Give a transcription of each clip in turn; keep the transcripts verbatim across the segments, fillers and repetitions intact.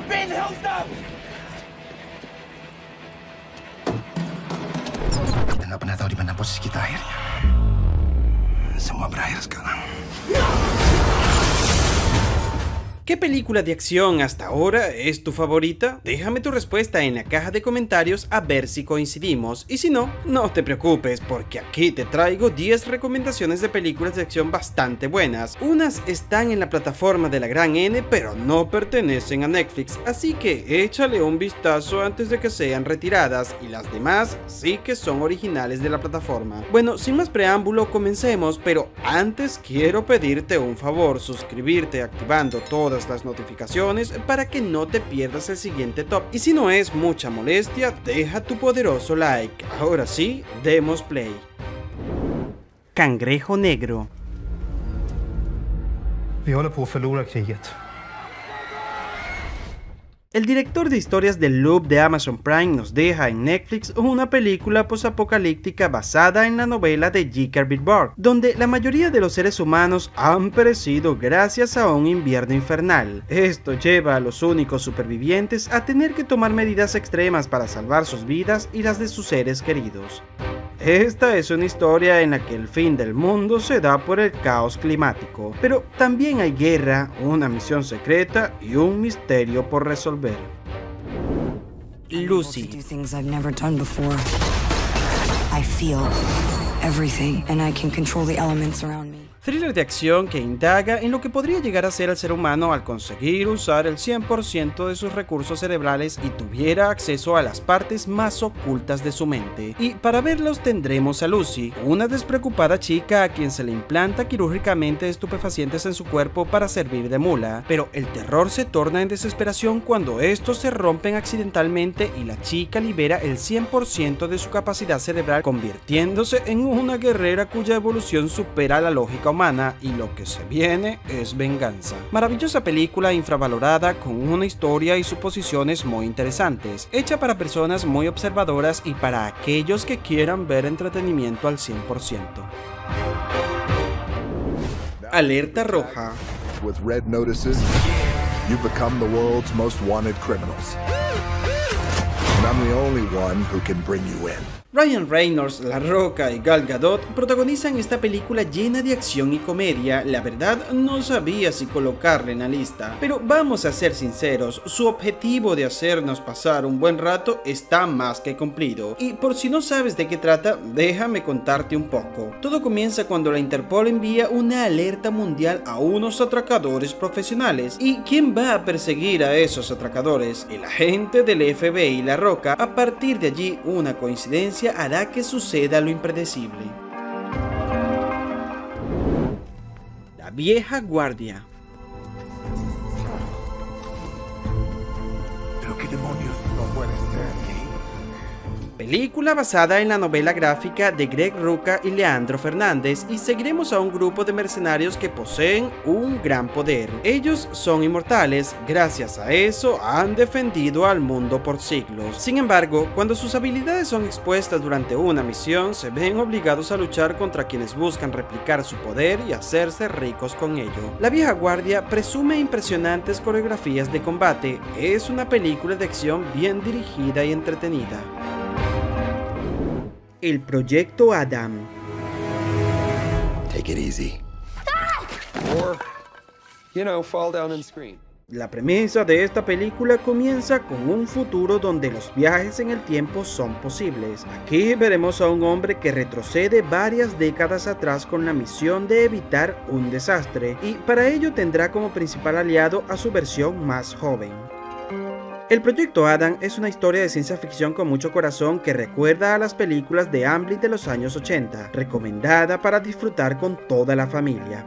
being held up! Kita nggak pernah tahu di mana posisi kita akhirnya. Semua berakhir sekarang. ¿Qué película de acción hasta ahora es tu favorita? Déjame tu respuesta en la caja de comentarios a ver si coincidimos, y si no, no te preocupes porque aquí te traigo diez recomendaciones de películas de acción bastante buenas. Unas están en la plataforma de la gran N pero no pertenecen a Netflix, así que échale un vistazo antes de que sean retiradas, y las demás sí que son originales de la plataforma. Bueno, sin más preámbulo, comencemos, pero antes quiero pedirte un favor: suscribirte activando todas las notificaciones para que no te pierdas el siguiente top, y si no es mucha molestia, deja tu poderoso like. Ahora sí, demos play. Cangrejo Negro. Vi håller på att förlora kriget. El director de historias del Loop de Amazon Prime nos deja en Netflix una película posapocalíptica basada en la novela de G. Kirby Borg, donde la mayoría de los seres humanos han perecido gracias a un invierno infernal. Esto lleva a los únicos supervivientes a tener que tomar medidas extremas para salvar sus vidas y las de sus seres queridos. Esta es una historia en la que el fin del mundo se da por el caos climático, pero también hay guerra, una misión secreta y un misterio por resolver. Lucy. Thriller de acción que indaga en lo que podría llegar a ser el ser humano al conseguir usar el cien por ciento de sus recursos cerebrales y tuviera acceso a las partes más ocultas de su mente. Y para verlos tendremos a Lucy, una despreocupada chica a quien se le implanta quirúrgicamente estupefacientes en su cuerpo para servir de mula, pero el terror se torna en desesperación cuando estos se rompen accidentalmente y la chica libera el cien por ciento de su capacidad cerebral, convirtiéndose en una guerrera cuya evolución supera la lógica humana, y lo que se viene es venganza. Maravillosa película infravalorada con una historia y suposiciones muy interesantes, hecha para personas muy observadoras y para aquellos que quieran ver entretenimiento al cien por ciento. Alerta roja. With red notices, you become the world's most wanted criminals. And I'm the only one who can bring you in. Ryan Reynolds, La Roca y Gal Gadot protagonizan esta película llena de acción y comedia. La verdad, no sabía si colocarla en la lista, pero vamos a ser sinceros, su objetivo de hacernos pasar un buen rato está más que cumplido. Y por si no sabes de qué trata, déjame contarte un poco. Todo comienza cuando la Interpol envía una alerta mundial a unos atracadores profesionales. ¿Y quién va a perseguir a esos atracadores? El agente del F B I, La Roca. A partir de allí, una coincidencia hará que suceda lo impredecible. La vieja guardia. Pero qué demonios, no puede ser aquí. Película basada en la novela gráfica de Greg Rucka y Leandro Fernández, y seguiremos a un grupo de mercenarios que poseen un gran poder. Ellos son inmortales, gracias a eso han defendido al mundo por siglos. Sin embargo, cuando sus habilidades son expuestas durante una misión, se ven obligados a luchar contra quienes buscan replicar su poder y hacerse ricos con ello. La vieja guardia presume impresionantes coreografías de combate. Es una película de acción bien dirigida y entretenida. El Proyecto Adam. Take it easy. Or, you know, fall down and scream. La premisa de esta película comienza con un futuro donde los viajes en el tiempo son posibles. Aquí veremos a un hombre que retrocede varias décadas atrás con la misión de evitar un desastre, y para ello tendrá como principal aliado a su versión más joven. El Proyecto Adam es una historia de ciencia ficción con mucho corazón que recuerda a las películas de Amblin de los años ochenta, recomendada para disfrutar con toda la familia.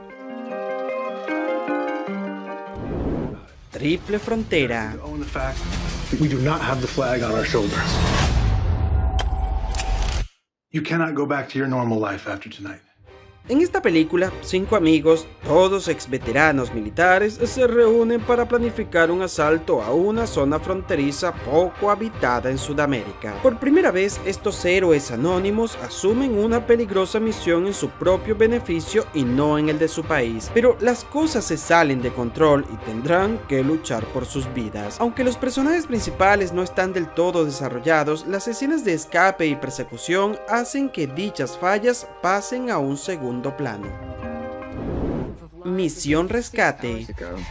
Triple Frontera. We do not have the flag on our shoulders. You cannot go back to your normal life after tonight. En esta película, cinco amigos, todos ex veteranos militares, se reúnen para planificar un asalto a una zona fronteriza poco habitada en Sudamérica. Por primera vez, estos héroes anónimos asumen una peligrosa misión en su propio beneficio y no en el de su país, pero las cosas se salen de control y tendrán que luchar por sus vidas. Aunque los personajes principales no están del todo desarrollados, las escenas de escape y persecución hacen que dichas fallas pasen a un segundo plano. Misión Rescate.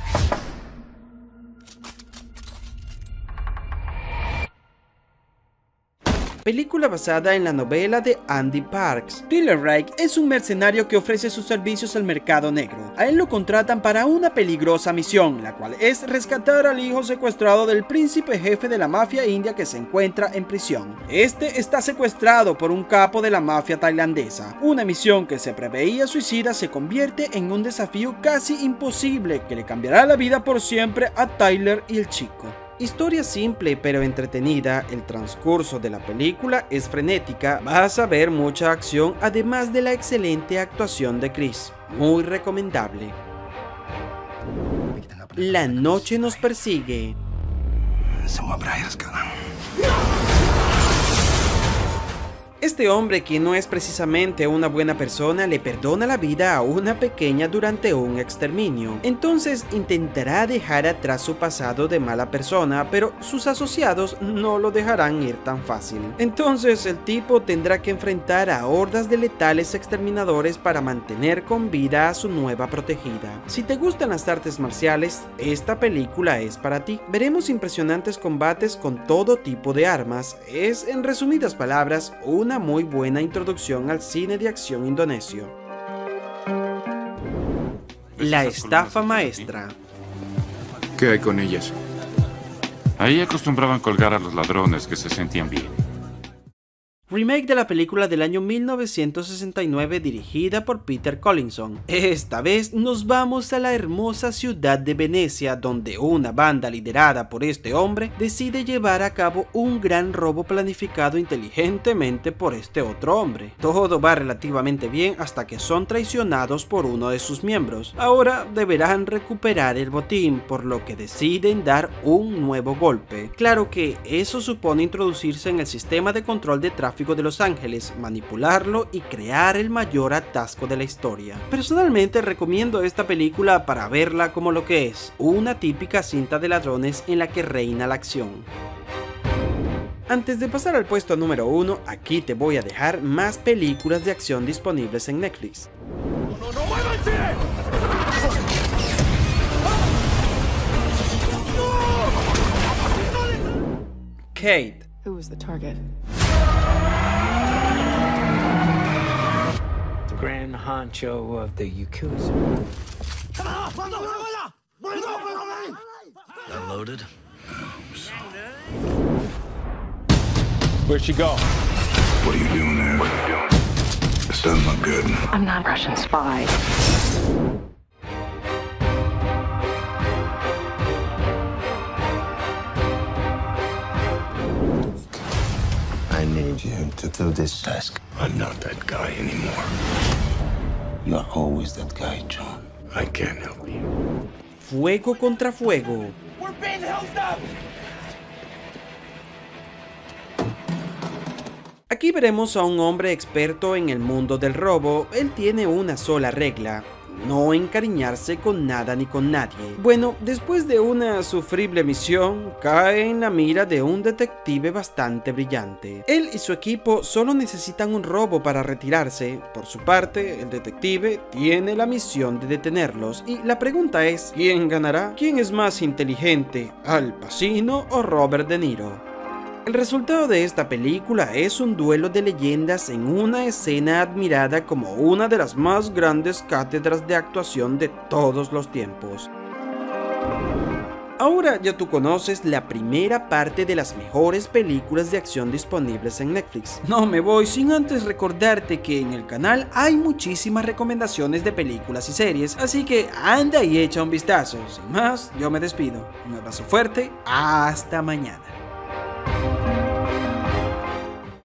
Película basada en la novela de Andy Parks. Tyler Rake es un mercenario que ofrece sus servicios al mercado negro. A él lo contratan para una peligrosa misión, la cual es rescatar al hijo secuestrado del príncipe jefe de la mafia india que se encuentra en prisión. Este está secuestrado por un capo de la mafia tailandesa. Una misión que se preveía suicida se convierte en un desafío casi imposible que le cambiará la vida por siempre a Tyler y el chico. Historia simple pero entretenida, el transcurso de la película es frenética, vas a ver mucha acción además de la excelente actuación de Chris, muy recomendable. La noche nos persigue. Semua berakhir sekarang. Este hombre, quien no es precisamente una buena persona, le perdona la vida a una pequeña durante un exterminio. Entonces intentará dejar atrás su pasado de mala persona, pero sus asociados no lo dejarán ir tan fácil. Entonces el tipo tendrá que enfrentar a hordas de letales exterminadores para mantener con vida a su nueva protegida. Si te gustan las artes marciales, esta película es para ti. Veremos impresionantes combates con todo tipo de armas. Es, en resumidas palabras, una muy buena introducción al cine de acción indonesio. La estafa maestra. ¿Qué hay con ellas? Ahí acostumbraban colgar a los ladrones que se sentían bien. Remake de la película del año mil novecientos sesenta y nueve dirigida por Peter Collinson. Esta vez nos vamos a la hermosa ciudad de Venecia, donde una banda liderada por este hombre decide llevar a cabo un gran robo planificado inteligentemente por este otro hombre. Todo va relativamente bien hasta que son traicionados por uno de sus miembros. Ahora deberán recuperar el botín, por lo que deciden dar un nuevo golpe. Claro que eso supone introducirse en el sistema de control de tráfico de Los Ángeles, manipularlo y crear el mayor atasco de la historia. Personalmente recomiendo esta película para verla como lo que es, una típica cinta de ladrones en la que reina la acción. Antes de pasar al puesto número uno, aquí te voy a dejar más películas de acción disponibles en Netflix. ¡No, no, no, muévanse! Kate. Who was the target? The Grand Honcho of the Yakuza. Unloaded. Where'd she go? What are you doing there? What are you doing? This doesn't look good. I'm not a Russian spy. I need you to do this task. I'm not that guy anymore. You are always that guy, John. I can't help you. Fuego contra fuego. We're being held up! Aquí veremos a un hombre experto en el mundo del robo. Él tiene una sola regla: no encariñarse con nada ni con nadie. Bueno, después de una sufrible misión, cae en la mira de un detective bastante brillante. Él y su equipo solo necesitan un robo para retirarse. Por su parte, el detective tiene la misión de detenerlos, y la pregunta es, ¿quién ganará? ¿Quién es más inteligente, Al Pacino o Robert De Niro? El resultado de esta película es un duelo de leyendas en una escena admirada como una de las más grandes cátedras de actuación de todos los tiempos. Ahora ya tú conoces la primera parte de las mejores películas de acción disponibles en Netflix. No me voy sin antes recordarte que en el canal hay muchísimas recomendaciones de películas y series, así que anda y echa un vistazo. Sin más, yo me despido. Un abrazo fuerte, hasta mañana.